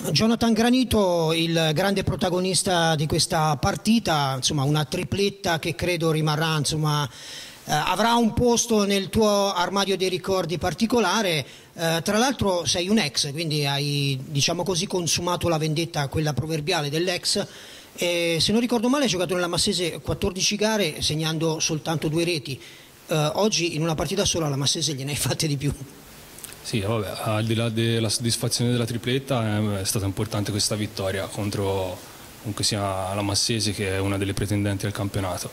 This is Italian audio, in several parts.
Jonathan Granito, il grande protagonista di questa partita, insomma una tripletta che credo rimarrà, insomma, avrà un posto nel tuo armadio dei ricordi particolare. Tra l'altro sei un ex, quindi hai, diciamo così, consumato la vendetta, quella proverbiale dell'ex. Se non ricordo male hai giocato nella Massese 14 gare segnando soltanto 2 reti. Oggi in una partita sola alla Massese gliene hai fatte di più. Sì, vabbè, al di là della soddisfazione della tripletta è stata importante questa vittoria contro comunque sia la Massese, che è una delle pretendenti al campionato.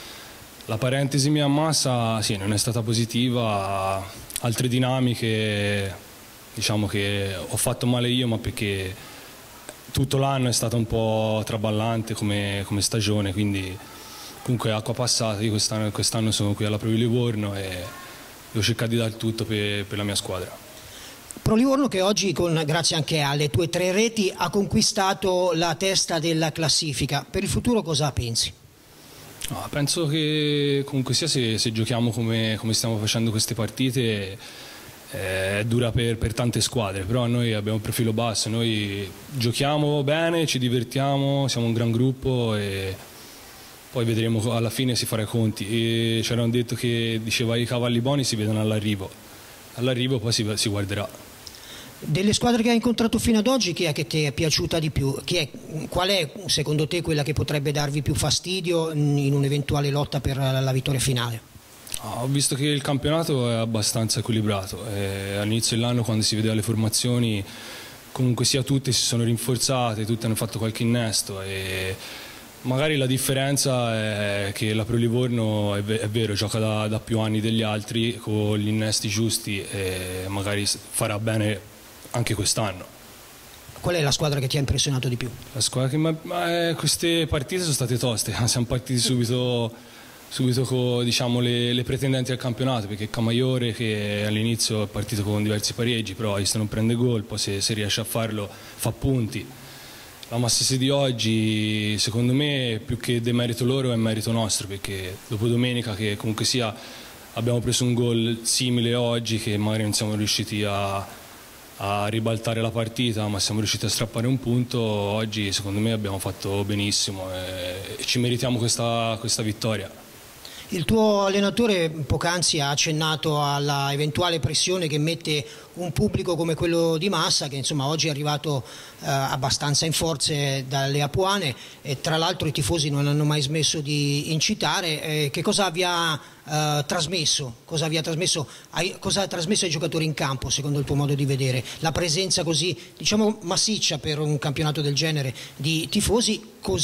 La parentesi mia a Massa sì, non è stata positiva, altre dinamiche, diciamo che ho fatto male io, ma perché tutto l'anno è stata un po' traballante come stagione, quindi comunque acqua passata. Io quest'anno sono qui alla Pro Livorno e devo cercare di dare tutto per la mia squadra. Pro Livorno che oggi, grazie anche alle tue 3 reti, ha conquistato la testa della classifica. Per il futuro cosa pensi? No, penso che comunque sia, se giochiamo come stiamo facendo queste partite, è dura per tante squadre, però noi abbiamo un profilo basso, noi giochiamo bene, ci divertiamo, siamo un gran gruppo e poi vedremo, alla fine si farà i conti. E ci hanno detto che diceva i cavalli buoni si vedono all'arrivo poi si guarderà. Delle squadre che hai incontrato fino ad oggi, chi è che ti è piaciuta di più? Qual è secondo te quella che potrebbe darvi più fastidio in un'eventuale lotta per la vittoria finale? Ho visto che il campionato è abbastanza equilibrato, all'inizio dell'anno, quando si vedeva le formazioni, comunque sia tutte si sono rinforzate, tutte hanno fatto qualche innesto e magari la differenza è che la Pro Livorno è vero, gioca da più anni degli altri con gli innesti giusti e magari farà bene anche quest'anno. Qual è la squadra che ti ha impressionato di più? La squadra queste partite sono state toste, siamo partiti subito con, diciamo, le pretendenti al campionato, perché Camaiore, che all'inizio è partito con diversi pareggi, però se non prende gol, poi se riesce a farlo fa punti. La Massese di oggi, secondo me, più che demerito loro è merito nostro, perché dopo domenica, che comunque sia abbiamo preso un gol simile oggi, che magari non siamo riusciti a ribaltare la partita, ma siamo riusciti a strappare un punto. Oggi secondo me abbiamo fatto benissimo e ci meritiamo questa vittoria. Il tuo allenatore poc'anzi ha accennato alla eventuale pressione che mette un pubblico come quello di Massa, che insomma oggi è arrivato abbastanza in forze dalle Apuane e tra l'altro i tifosi non hanno mai smesso di incitare. Che cosa vi ha trasmesso? Cosa ha trasmesso ai giocatori in campo, secondo il tuo modo di vedere? La presenza così, diciamo, massiccia per un campionato del genere di tifosi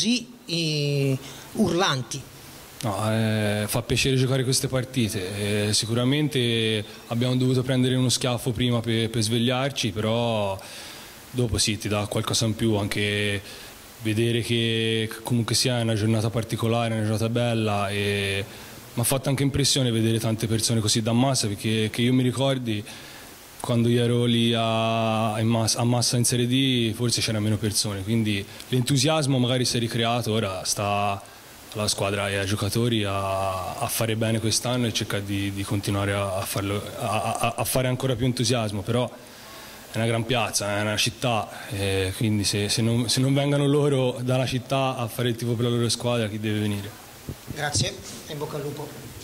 così urlanti? No, fa piacere giocare queste partite, sicuramente abbiamo dovuto prendere uno schiaffo prima per svegliarci, però dopo sì, ti dà qualcosa in più, anche vedere che comunque sia una giornata particolare, una giornata bella, e mi ha fatto anche impressione vedere tante persone così da Massa, perché che io mi ricordi quando io ero lì a Massa in Serie D forse c'erano meno persone, quindi l'entusiasmo magari si è ricreato, ora sta alla squadra e ai giocatori a fare bene quest'anno e cercare di continuare a fare ancora più entusiasmo, però è una gran piazza, è una città, quindi se non vengono loro dalla città a fare il tifo per la loro squadra, chi deve venire? Grazie, in bocca al lupo.